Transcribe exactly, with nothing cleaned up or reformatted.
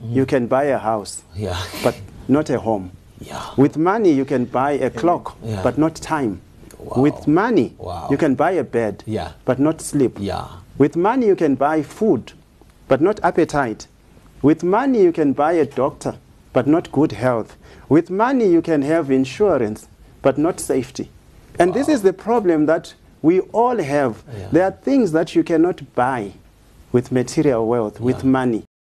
Mm. You can buy a house, yeah. but not a home. Yeah. With money, you can buy a clock, yeah. but not time. Wow. With money, wow. you can buy a bed, yeah. but not sleep. Yeah. With money, you can buy food, but not appetite. With money, you can buy a doctor, but not good health. With money, you can have insurance, but not safety. And wow. this is the problem that we all have. Yeah. There are things that you cannot buy with material wealth, yeah. with money.